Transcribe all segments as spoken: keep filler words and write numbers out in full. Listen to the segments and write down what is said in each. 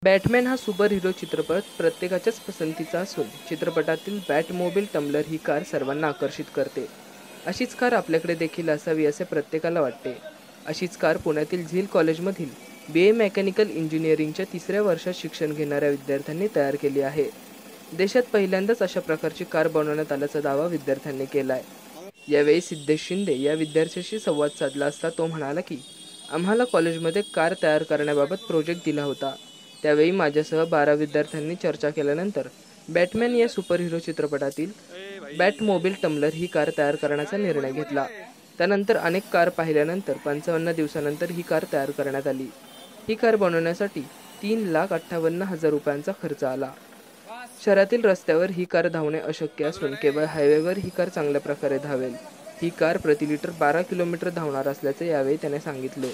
Batman हा super hero चित्रपट प्रत्येकाच्याच पसंतीचा असून चित्रपटातील बॅटमोबिल टम्बलर ही कार सर्वांना आकर्षित करते। अशीच कार आपल्याकडे देखील असावी असे प्रत्येकाला वाटते। अशीच कार पुण्यातील झील कॉलेजमधील बी ए मेकॅनिकल इंजिनिअरिंगच्या तिसऱ्या वर्षात शिक्षण घेणाऱ्या विद्यार्थ्यांनी तयार केली आहे। देशात पहिल्यांदाच अशा प्रकारची कार बनवण्यात आल्याचा दावा विद्यार्थ्यांनी केला आहे। यावेळी सिद्धेश शिंदे या विद्यार्थ्याशी संवाद साधला असता तो म्हणाला की आम्हाला कॉलेजमध्ये कार तयार करण्याबाबत प्रोजेक्ट दिला होता। त्यावेळी माझ्यासह बारा विद्यार्थ्यांनी चर्चा केल्यानंतर बॅटमॅन या सुपर हिरो चित्रपटातील बॅटमोबिल टम्बलर ही कार तयार करण्याचा निर्णय घेतला। त्यानंतर अनेक कार पाहिल्यानंतर पंचावन्न दिवसानंतर ही कार तयार करण्यात आली। ही कार बनवण्यासाठी तीन लाख अठ्ठावन्न हजार रुपयांचा खर्च आला। शहरातील रस्त्यावर ही कार धावणे अशक्य असून केवळ हायवेवर ही कार चांगल्या प्रकारे धावेल। ही कार प्रति लिटर बारा किलोमीटर धावणार असल्याचे यावेळी त्याने सांगितले।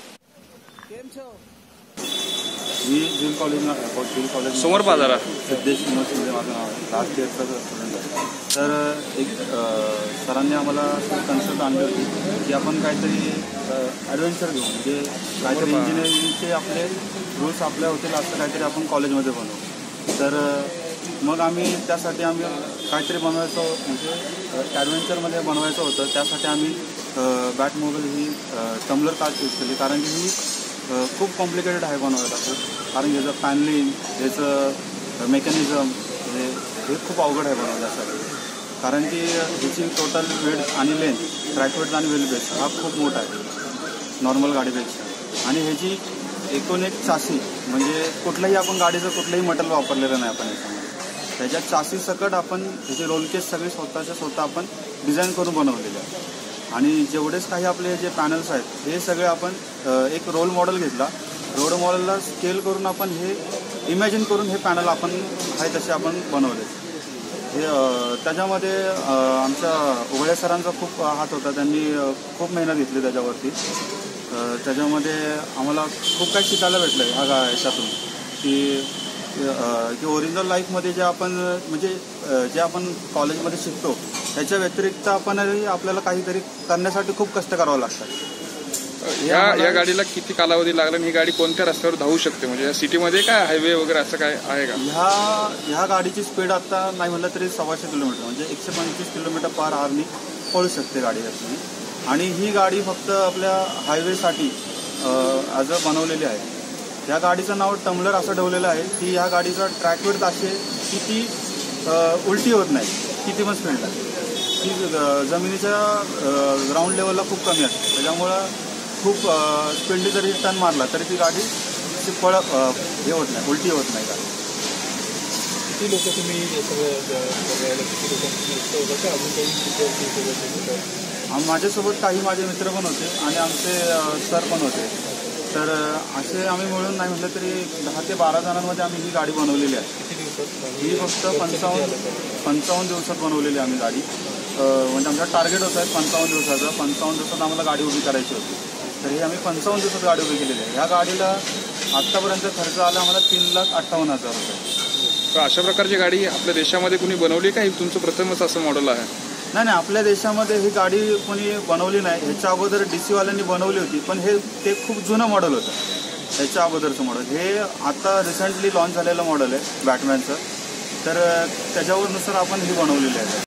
मी झील कॉलेज झील कॉलेज समोर बाजारा सिद्धेश युनिव्हर्सिटीमध्ये माझं नाव आहे। लास्ट इयरचा स्टुडंट आहे। तर एक सरांनी आम्हाला कन्सेप्ट आणली होती की आपण काहीतरी ॲडव्हेंचर घेऊ, म्हणजे काहीतरी इंजिनिअरिंगचे आपले रूल्स आपल्या होतील असं काहीतरी आपण कॉलेजमध्ये बनवू। तर मग आम्ही त्यासाठी आम्ही काहीतरी बनवायचो, म्हणजे ॲडव्हेंचरमध्ये बनवायचं होतं। त्यासाठी आम्ही बॅटमोबिल ही टम्बलर कार चूज केली, कारण की ही खूप कॉम्प्लिकेटेड आहे बनवायला। कारण याचं पॅनलिंग, याचं मेकॅनिझम हे हे खूप अवघड आहे बनवण्यासाठी, कारण की ह्याची टोटल वेट आणि लेंथ, ट्रॅक वेट आणि व्हील बेस हा खूप मोठा आहे नॉर्मल गाडीपेक्षा। आणि ह्याची एकूण एक चासी, म्हणजे कुठलंही आपण गाडीचं कुठलंही मटेरियल वापरलेलं नाही आपण याच्यामध्ये। त्याच्या चासी सकट आपण ह्याचे रोल केस सगळे स्वतःच्या स्वतः आपण डिझाईन करून बनवलेले आहे। आणि जेवढेच काही आपले जे पॅनल्स आहेत हे सगळे आपण एक रोल मॉडेल घेतला, रोल मॉडेलला स्केल करून आपण हे इमॅजिन करून हे पॅनल आपण आहे तसे आपण बनवले। हे त्याच्यामध्ये आमच्या उघड्या सरांचा खूप हात होता, त्यांनी खूप मेहनत घेतली त्याच्यावरती। त्याच्यामध्ये आम्हाला खूप काही शिकायला भेटलं ह्या गा याच्यातून की की ओरिजिनल लाईफमध्ये जे आपण म्हणजे जे आपण कॉलेजमध्ये शिकतो त्याच्या व्यतिरिक्त आपण आपल्याला काहीतरी करण्यासाठी खूप कष्ट करावं लागतं। या या गाडीला किती कालावधी लागला आणि ही गाडी कोणत्या रस्त्यावर धावू शकते, म्हणजे या सिटीमध्ये काय हायवे वगैरे असं काय आहे का? ह्या ह्या गाडीची स्पीड आता नाही म्हणलं तरी सव्वाशे किलोमीटर म्हणजे एकशे पंचवीस किलोमीटर पर आवरनी पळू शकते गाडी याची। आणि ही गाडी फक्त आपल्या हायवेसाठी आज बनवलेली आहे। या गाडीचं नाव टम्बलर असं ठेवलेलं आहे की ह्या गाडीचा ट्रॅक वेट असे की ती उलटी होत नाही किती पण स्पीडला, ती जमिनीच्या ग्राउंड लेवलला खूप कमी असते। त्याच्यामुळं खूप स्पीडली जरी टर्न मारला तरी ती गाडी ती पळ हे होत नाही, उलटी होत नाही गाडी। किती लोक तुम्ही माझ्यासोबत काही माझे मित्र पण होते आणि आमचे सर पण होते। तर असे आम्ही मिळून नाही म्हटलं तरी दहा ते बारा जणांमध्ये आम्ही ही गाडी बनवलेली आहे। ही फक्त पंचावन्न पंचावन्न दिवसात बनवलेली आम्ही गाडी, म्हणजे आमचा टार्गेट होता आहे पंचावन्न दिवसाचं। पंचावन्न दिवसात आम्हाला गाडी उभी करायची होती, तर ही आम्ही पंचावन्न दिवसात गाडी उभी केलेली आहे। ह्या गाडीला आत्तापर्यंत खर्च आला आम्हाला तीन लाख अठ्ठावन्न हजार रुपये। तर अशा प्रकारची गाडी आपल्या देशामध्ये कुणी बनवली का, तुमचं प्रथमच असं मॉडेल आहे? नाही नाही, आपल्या देशामध्ये ही गाडी कोणी बनवली नाही। ह्याच्या अगोदर डी सी वाल्यांनी बनवली होती, पण हे ते खूप जुनं मॉडेल होतं ह्याच्या अगोदरचं मॉडेल। हे आता रिसेंटली लॉन्च झालेलं मॉडेल आहे बॅटमॅनचं, तर त्याच्यावरनुसार आपण ही बनवलेली आहे।